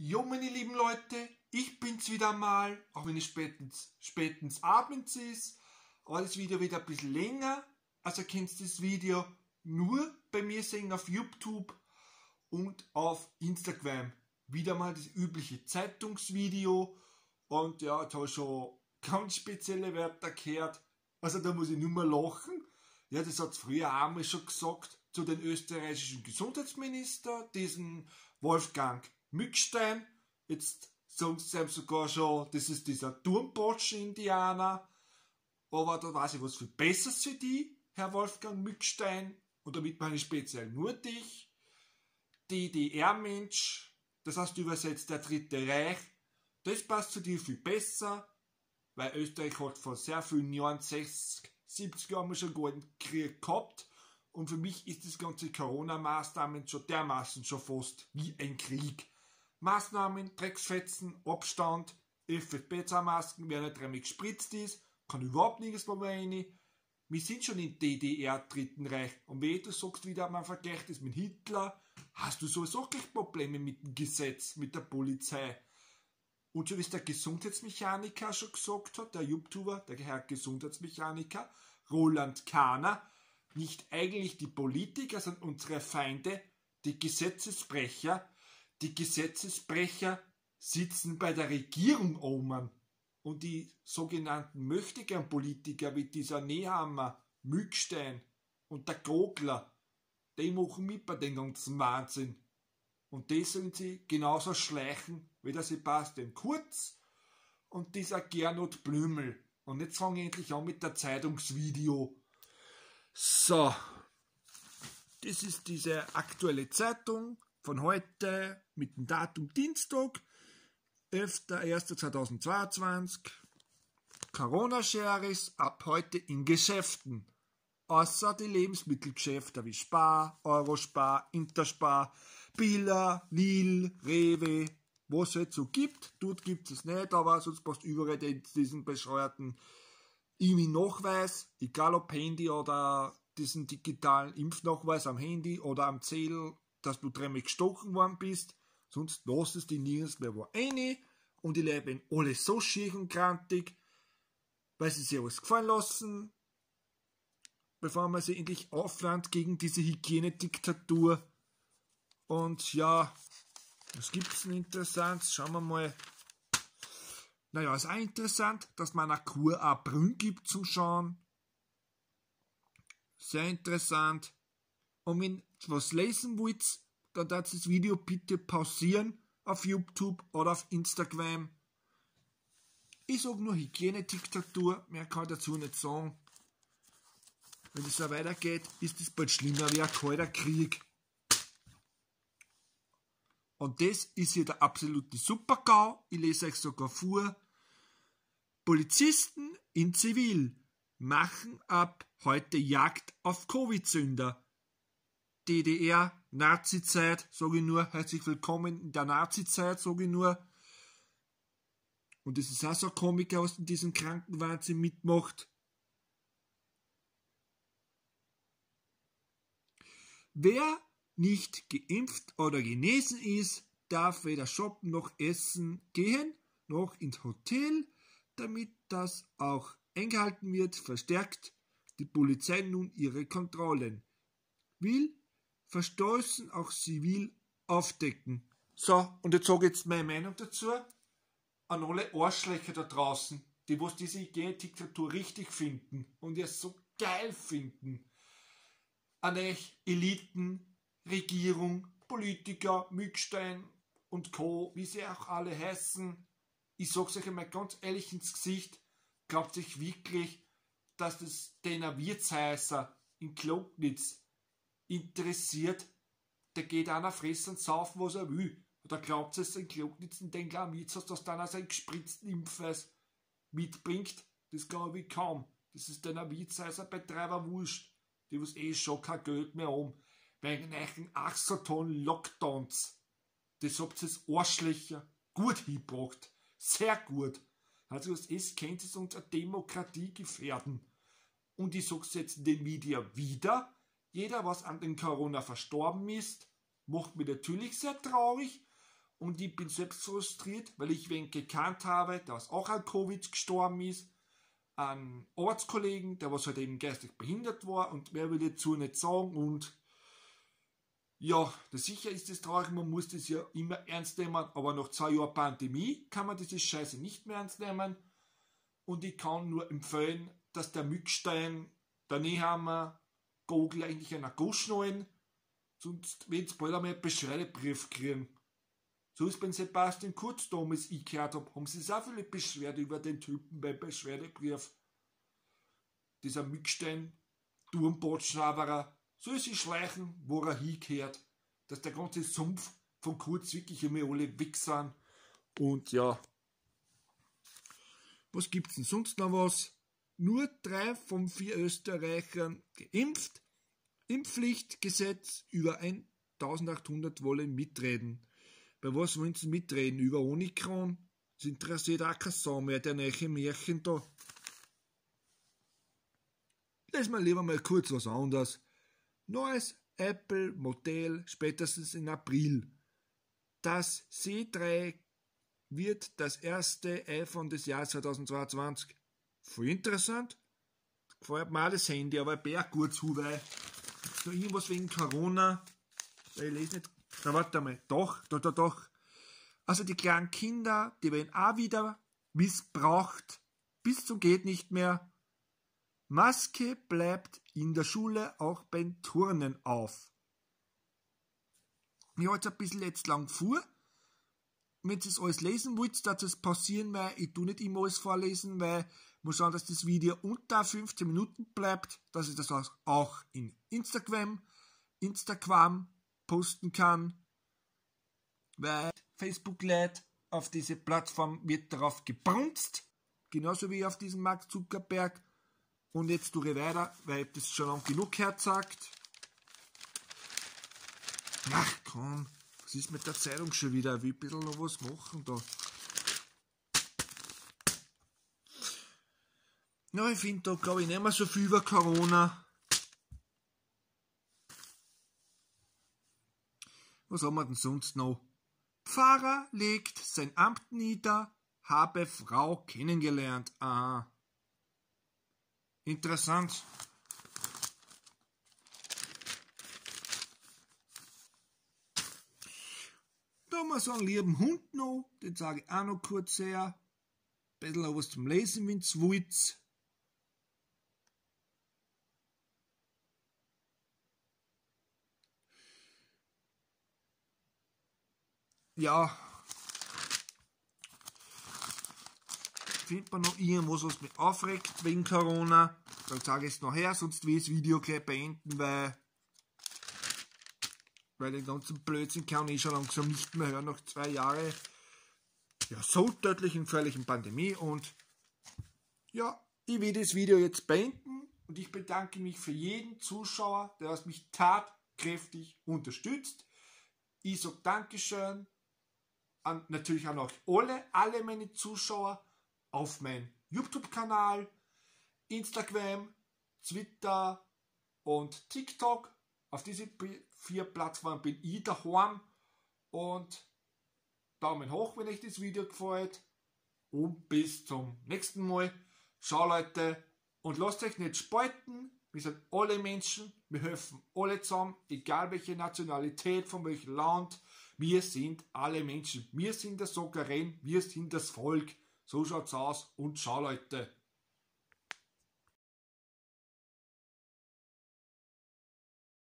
Jo, meine lieben Leute, ich bin's wieder mal, auch wenn es spätens abends ist, aber das Video wieder ein bisschen länger. Also kennst du das Video nur bei mir sehen auf YouTube und auf Instagram. Wieder mal das übliche Zeitungsvideo und ja, jetzt habe ich schon ganz spezielle Wörter gehört. Also da muss ich nur mal lachen. Ja, das hat es früher einmal schon gesagt zu den österreichischen Gesundheitsminister, diesen Wolfgang Mückstein. Jetzt sagen sie ihm sogar schon, das ist dieser Turmbotsche-Indianer. Aber da weiß ich was viel Besseres für die, Herr Wolfgang Mückstein. Und damit meine ich speziell nur dich. DDR-Mensch, das heißt übersetzt der Dritte Reich. Das passt zu dir viel besser, weil Österreich hat vor sehr vielen Jahren, 60, 70 Jahren schon einen Golden Krieg gehabt. Und für mich ist das ganze Corona-Maßnahmen schon dermaßen schon fast wie ein Krieg. Maßnahmen, Drecksfetzen, Abstand, FFP2-Masken, wer nicht dreimal gespritzt ist, kann überhaupt nirgends mehr rein. Wir sind schon im DDR, Dritten Reich. Und wenn du sagst wieder, man vergleicht das mit Hitler, hast du sowieso gleich Probleme mit dem Gesetz, mit der Polizei. Und so wie es der Gesundheitsmechaniker schon gesagt hat, der YouTuber, der Herr Gesundheitsmechaniker, Roland Kahner, nicht eigentlich die Politiker, sondern unsere Feinde, die Gesetzesbrecher. Die Gesetzesbrecher sitzen bei der Regierung oben. Und die sogenannten Möchtegern-Politiker wie dieser Nehammer, Mückstein und der Gogler, die machen mit bei den ganzen Wahnsinn. Und die sollen sie genauso schleichen wie der Sebastian Kurz und dieser Gernot Blümel. Und jetzt fange ich endlich an mit der Zeitungsvideo. So, das ist diese aktuelle Zeitung von heute mit dem Datum Dienstag, 11.01.2022. Corona-Shares ab heute in Geschäften. Außer die Lebensmittelgeschäfte wie Spar, Eurospar, Interspar, Billa, Lidl, Rewe, wo es halt so gibt. Dort gibt es nicht, aber sonst passt überall diesen bescheuerten IMI-Nachweis, egal ob Handy oder diesen digitalen Impfnachweis am Handy oder am Zettel, dass du dreimal gestochen worden bist. Sonst lässt es die nirgends mehr wo rein. Und die leben alle so schier und krantig, weil sie sich alles gefallen lassen, bevor man sie endlich aufwärmt gegen diese Hygienediktatur. Und ja, was gibt es denn Interessantes? Schauen wir mal. Naja, ist auch interessant, dass man einer Kur auch Brünn gibt zum Schauen. Sehr interessant. Und wenn ihr was lesen wollt, dann darf das Video bitte pausieren auf YouTube oder auf Instagram. Ich sage nur Hygienediktatur, mehr kann ich dazu nicht sagen. Wenn es so weitergeht, ist es bald schlimmer wie ein kalter Krieg. Und das ist hier der absolute Super-GAU. Ich lese euch sogar vor. Polizisten in Zivil machen ab heute Jagd auf Covid-Sünder. DDR, Nazi-Zeit, sage ich nur, herzlich willkommen in der Nazi-Zeit, sage ich nur. Und es ist auch so ein Komiker, was in diesem Krankenwahnsinn mitmacht. Wer nicht geimpft oder genesen ist, darf weder shoppen noch essen gehen, noch ins Hotel. Damit das auch eingehalten wird, verstärkt die Polizei nun ihre Kontrollen. Will Verstößen auch zivil aufdecken. So, und jetzt sage ich jetzt meine Meinung dazu an alle Arschlöcher da draußen, die was diese Hygienediktatur richtig finden und es so geil finden. An euch Eliten, Regierung, Politiker, Mückstein und Co., wie sie auch alle heißen. Ich sag's euch einmal ganz ehrlich ins Gesicht, glaubt euch wirklich, dass das den Wirtshäuser in Klognitz interessiert, der geht einer fressen und saufen, was er will. Oder glaubt ihr, dass in Klognitz in den kleinen Wirtshaus, dass dann seinen gespritzten Impfweis mitbringt? Das glaube ich kaum. Das ist den Wirtshäuser Betreiber wurscht. Die was schon kein Geld mehr haben. Wegen euren ach so tollen Lockdowns. Das habt ihr das Arschlöcher gut hingebracht. Sehr gut. Also es kennt es unsere Demokratie gefährden. Und ich sag's jetzt in den Video wieder. Jeder, was an den Corona verstorben ist, macht mich natürlich sehr traurig. und ich bin selbst frustriert, weil ich wen gekannt habe, der auch an Covid gestorben ist, einen Ortskollegen, der was halt eben geistig behindert war und mehr will ich dazu nicht sagen und ja, sicher ist es traurig, man muss das ja immer ernst nehmen, aber nach 2 Jahren Pandemie kann man diese Scheiße nicht mehr ernst nehmen und ich kann nur empfehlen, dass der Mückstein, der Nehammer, Gogel eigentlich einer Goschneuen, sonst wird es bald einmal einen Beschwerdebrief kriegen. So ist beim Sebastian Kurz damals ich gehört habe, haben sie so viele Beschwerde über den Typen beim Beschwerdebrief. Dieser Mückstein, Turmbotschnauberer, soll sich schleichen, wo er hingehört, dass der ganze Sumpf von Kurz wirklich immer alle weg sind. Und ja, was gibt's denn sonst noch was? Nur 3 von 4 Österreichern geimpft. Impfpflichtgesetz über 1800 wollen mitreden. Bei was wollen sie mitreden? Über Omikron? Das interessiert auch keine Sau mehr, der neue Märchen da. Lesen wir lieber mal kurz was anderes. Neues Apple-Modell spätestens in April. Das C3 wird das erste iPhone des Jahres 2022. Voll interessant. Gefällt mir auch das Handy, aber ein Berg gut zu, weil noch irgendwas wegen Corona. Ich lese nicht. Na, warte mal. Doch. Also die kleinen Kinder, die werden auch wieder missbraucht. Bis zum geht nicht mehr. Maske bleibt in der Schule auch beim Turnen auf. Ich habe jetzt ein bisschen jetzt lang vor. Wenn ihr das alles lesen wollt, darf das passieren, weil ich tue nicht immer alles vorlesen, weil ich muss schauen, dass das Video unter 15 Minuten bleibt, dass ich das auch in Instagram posten kann, weil Facebook lädt, auf diese Plattform wird darauf gebrunzt, genauso wie auf diesen Mark Zuckerberg. Und jetzt tue ich weiter, weil ich das schon lang genug herzagt. Ach komm, was ist mit der Zeitung schon wieder? Ich will ein bisschen noch was machen da. Ja, ich finde da, glaube ich, nicht mehr so viel über Corona. Was haben wir denn sonst noch? Pfarrer legt sein Amt nieder, habe Frau kennengelernt. Aha. Interessant. Da haben wir so einen lieben Hund noch, den sage ich auch noch kurz her. Ein bisschen was zum Lesen, wenn ihr wollt. Ja. Findet man noch irgendwas, was mich aufregt wegen Corona, dann sage ich es noch her, sonst will ich das Video gleich beenden, weil den ganzen Blödsinn kann ich schon langsam nicht mehr hören, nach 2 Jahren ja, so tödlichen, gefährlichen Pandemie. Und ja, ich will das Video jetzt beenden und ich bedanke mich für jeden Zuschauer, der mich tatkräftig unterstützt. Ich sage Dankeschön an natürlich an euch alle meine Zuschauer auf meinem YouTube-Kanal, Instagram, Twitter und TikTok. Auf diese 4 Plattformen bin ich daheim und Daumen hoch, wenn euch das Video gefällt und bis zum nächsten Mal. Ciao Leute und lasst euch nicht spalten, wir sind alle Menschen, wir helfen alle zusammen, egal welche Nationalität, von welchem Land, wir sind alle Menschen, wir sind der Souverän, wir sind das Volk. So schaut's aus und ciao Leute.